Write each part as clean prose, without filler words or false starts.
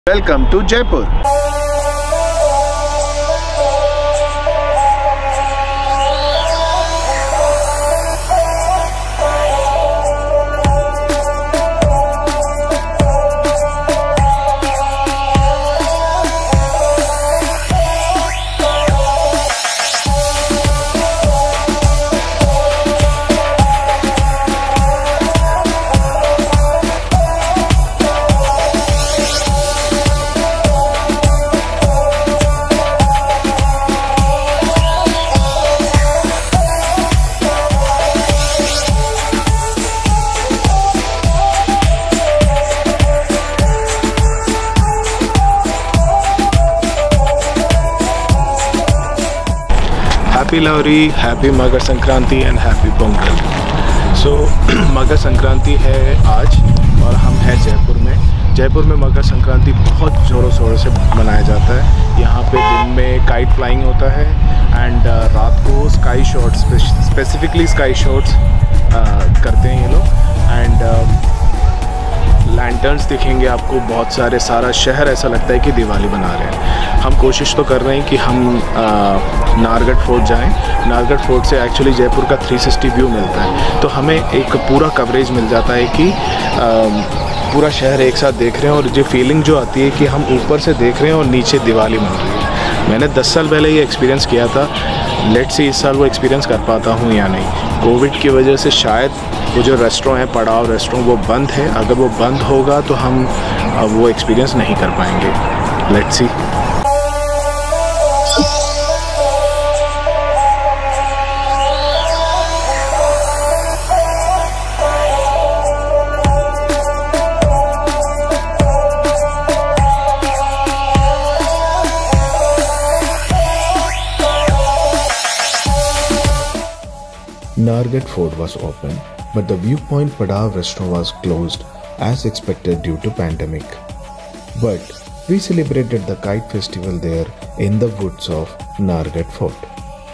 Welcome to Jaipur. Happy Lohri, Happy Makar Sankranti and Happy Pongal. So Makar Sankranti है आज और हम हैं जयपुर में। जयपुर में मकर संक्रांति बहुत ज़ोरों शोरों से मनाया जाता है। यहाँ पे दिन में काइट फ्लाइंग होता है एंड रात को sky shots, specifically sky shots करते हैं ये लोग। एंड लैंटर्न्स दिखेंगे आपको बहुत सारे, सारा शहर ऐसा लगता है कि दिवाली बना रहे हैं। हम कोशिश तो कर रहे हैं कि हम नाहरगढ़ फोर्ट जाएं। नाहरगढ़ फोर्ट से एक्चुअली जयपुर का 360 व्यू मिलता है, तो हमें एक पूरा कवरेज मिल जाता है कि पूरा शहर एक साथ देख रहे हैं। और जो फीलिंग जो आती है कि हम ऊपर से देख रहे हैं और नीचे दिवाली बन रही है। मैंने 10 साल पहले ये एक्सपीरियंस किया था। लेट्स सी इस साल वो एक्सपीरियंस कर पाता हूँ या नहीं। कोविड की वजह से शायद वो जो रेस्टोरेंट है, पड़ाव रेस्टोरेंट, वो बंद है। अगर वो बंद होगा तो हम वो एक्सपीरियंस नहीं कर पाएंगे। Let's see. Nahargarh Fort was open, but the Viewpoint Padav restaurant was closed as expected due to pandemic. But we celebrated the kite festival there in the woods of Nahargarh Fort.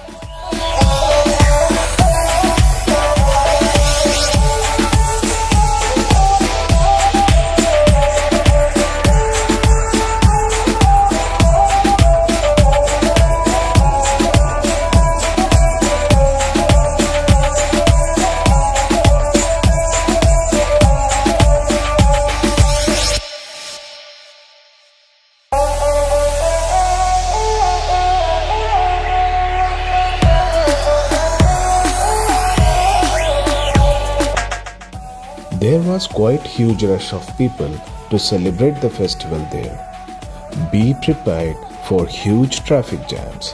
There was quite huge rush of people to celebrate the festival there. Be prepared for huge traffic jams.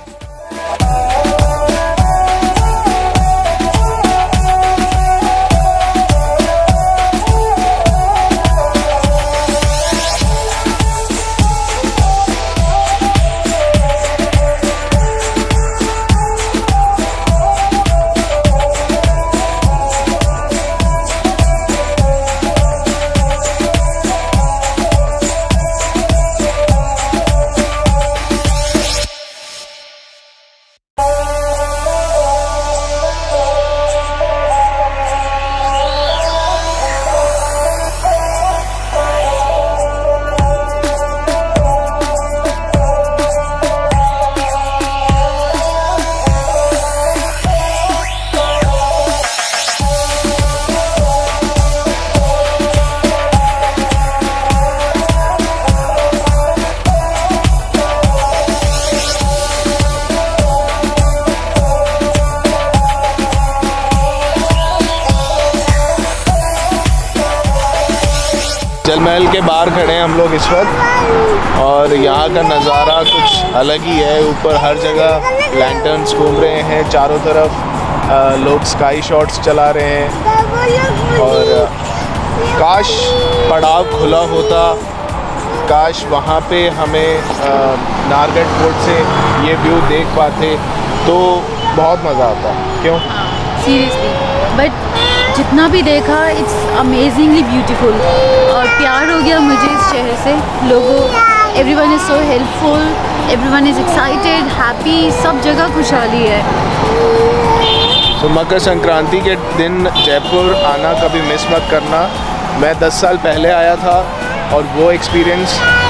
जल महल के बाहर खड़े हैं हम लोग इस वक्त और यहाँ का नज़ारा कुछ अलग ही है। ऊपर हर जगह लैंटर्न्स घूम रहे हैं, चारों तरफ लोग स्काई शॉट्स चला रहे हैं। और काश पड़ाव खुला होता, काश वहाँ पे हमें नाहरगढ़ फोर्ट से ये व्यू देख पाते तो बहुत मज़ा आता। क्यों? सीरियसली, बट जितना भी देखा इट्स अमेजिंगली ब्यूटीफुल और प्यार हो गया मुझे इस शहर से। लोगों, everyone is so helpful, everyone is excited, happy, सब जगह खुशहाली है। तो मकर संक्रांति के दिन जयपुर आना कभी मिस मत करना। मैं 10 साल पहले आया था और वो एक्सपीरियंस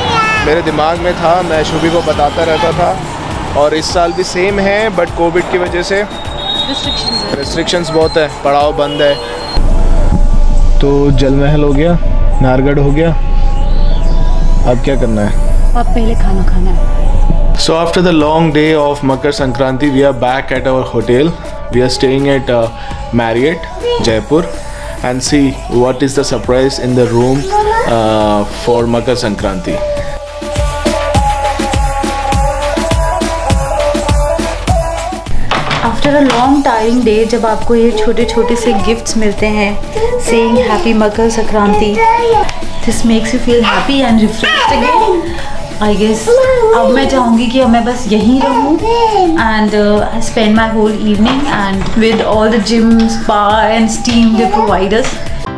मेरे दिमाग में था, मैं शुभी को बताता रहता था। और इस साल भी सेम है, बट कोविड की वजह से रिस्ट्रिक्शंस बहुत है, पड़ाव बंद है। तो जल महल हो गया, नारगढ़ हो गया, अब क्या करना है? अब पहले खाना खाना है। So after the long day of Makar Sankranti, we are back at our hotel. We are staying at Marriott, Jaipur, and see what is the surprise in the room for Makar Sankranti. After a long tiring day जब आपको ये छोटे छोटे से gifts मिलते हैं saying happy Makar Sankranti, this makes you feel happy and refreshed again. I guess अब मैं चाहूँगी कि मैं बस यहीं रहूँ and I spend my whole evening and with all the gym, spa and steam they provide us.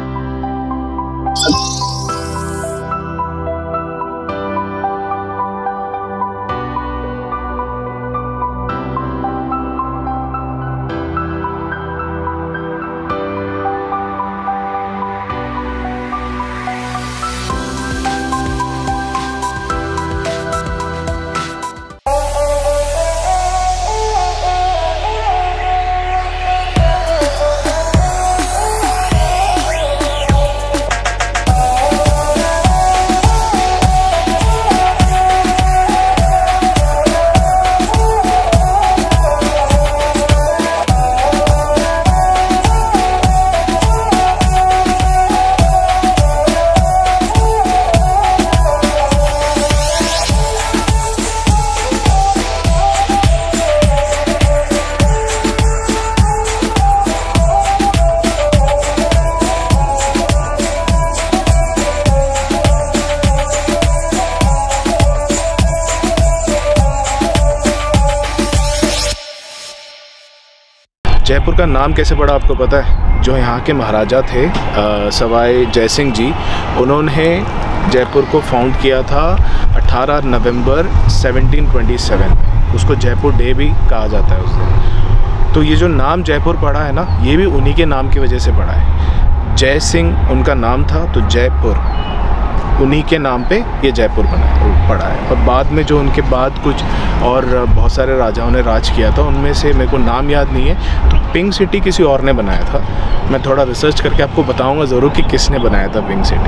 Jaipur का नाम कैसे पड़ा आपको पता है? जो यहाँ के महाराजा थे सवाई जयसिंह जी, उन्होंने जयपुर को फाउंड किया था 18 नवंबर 1727 में। उसको जयपुर डे भी कहा जाता है उस दिन। तो ये जो नाम जयपुर पड़ा है ना, ये भी उन्हीं के नाम की वजह से पड़ा है। जय सिंह उनका नाम था, तो जयपुर उन्हीं के नाम पे ये जयपुर पड़ा है। और बाद में जो उनके बाद कुछ और बहुत सारे राजाओं ने राज किया था, उनमें से मेरे को नाम याद नहीं है। तो पिंक सिटी किसी और ने बनाया था। मैं थोड़ा रिसर्च करके आपको बताऊंगा ज़रूर कि किसने बनाया था पिंक सिटी।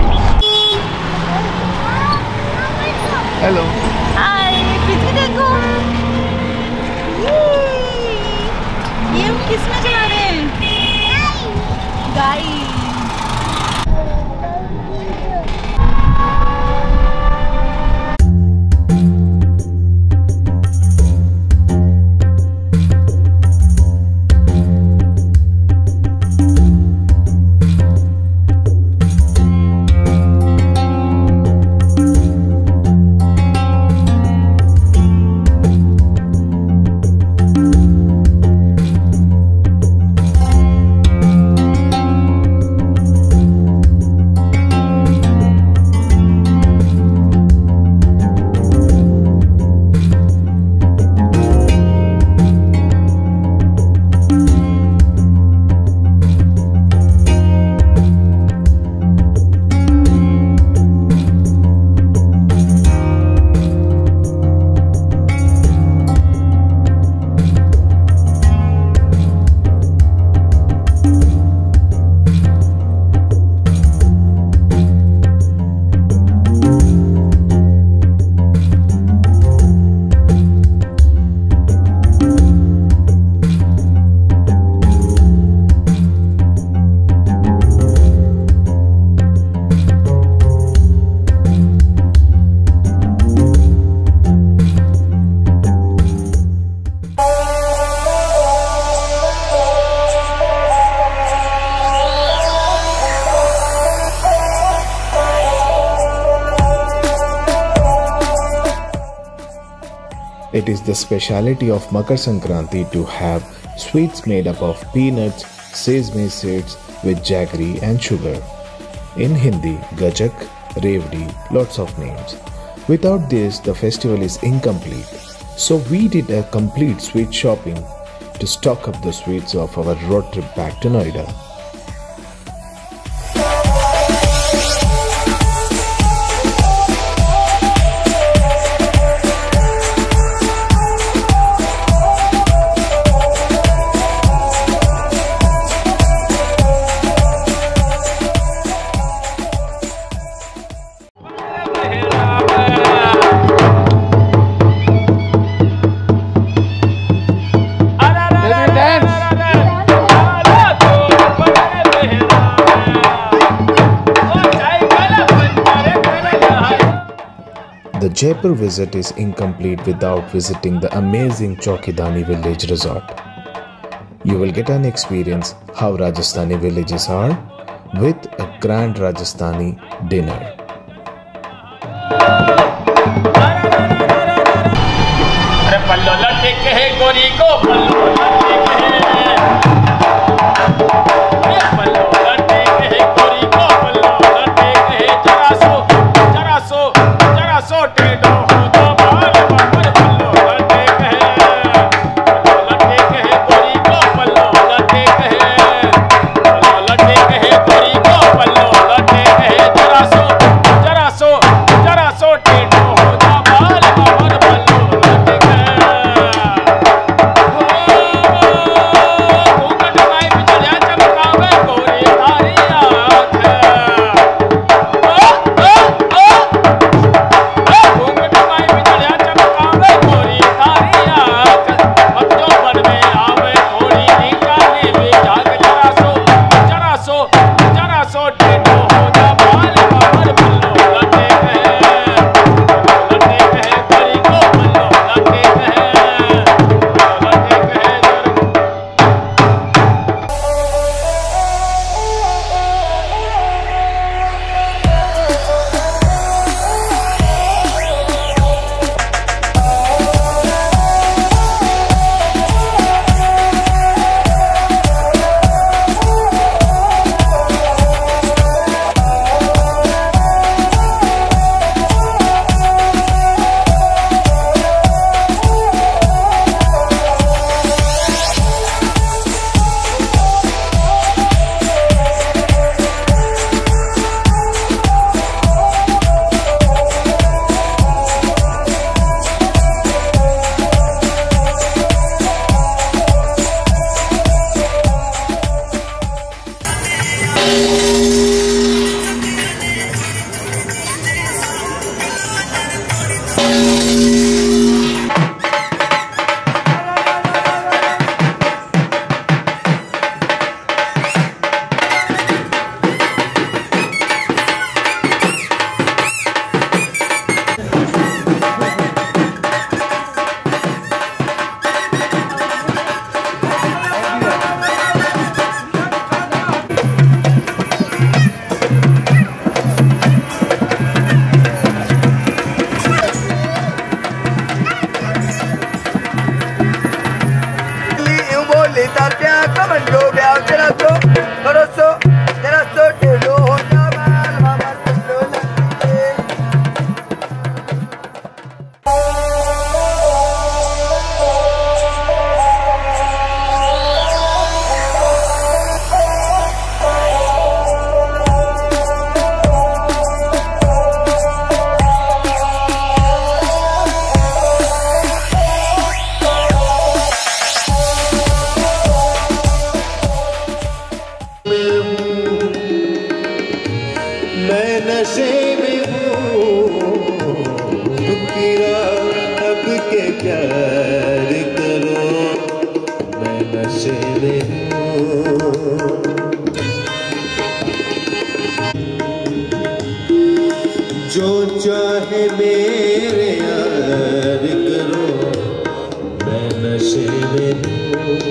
हेलो, हाय, पीछे देखो, ये किसमें चला रहे हैं? Guys. It is the speciality of Makar Sankranti to have sweets made up of peanuts, sesame seeds with jaggery and sugar. In Hindi, Gajak, Revdi, lots of names. Without this, the festival is incomplete. So we did a complete sweet shopping to stock up the sweets of our road trip back to Noida. The Jaipur visit is incomplete without visiting the amazing Chaukidani Village Resort. You will get an experience how Rajasthani villages are with a grand Rajasthani dinner. जो चाहे मेरे यार करो, मैं नशे में हूँ।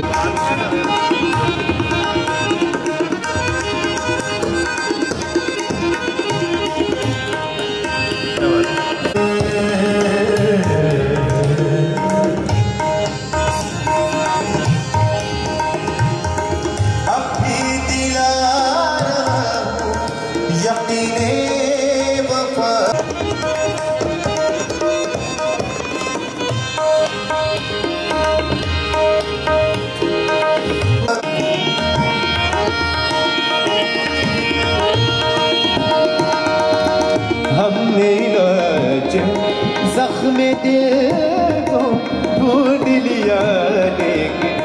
जख्म दिल को ढूंढ लिया, लेकिन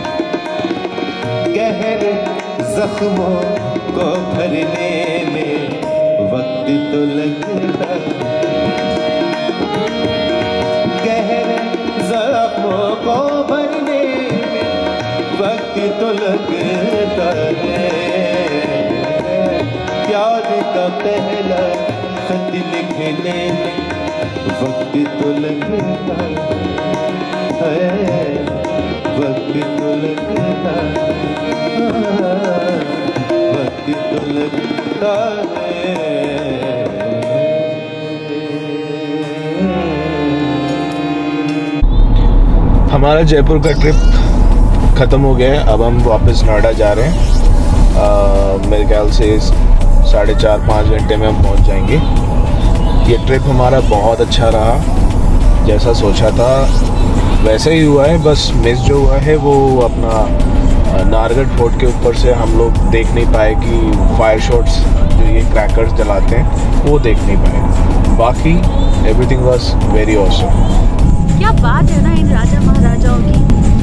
गहरे जख्मों को भरने में वक्त तो लगता, गहरे जख्मों को भरने में वक्त तो लगता है। प्यार का पहला खत लिखने में वक्त तो लगता है, वक्त तो लगता है, वक्त तो लगता है। हमारा जयपुर का ट्रिप ख़त्म हो गया है। अब हम वापस नोएडा जा रहे हैं। मेरे ख्याल से 4.5-5 घंटे में हम पहुंच जाएंगे। ये ट्रिप हमारा बहुत अच्छा रहा, जैसा सोचा था वैसे ही हुआ है। बस मिस जो हुआ है वो अपना नारगढ़ फोर्ट के ऊपर से हम लोग देख नहीं पाए कि फायर शॉट्स जो ये क्रैकर्स जलाते हैं वो देख नहीं पाए। बाकी एवरीथिंग वाज वेरी ऑसम। क्या बात है ना इन राजा महाराजाओं की।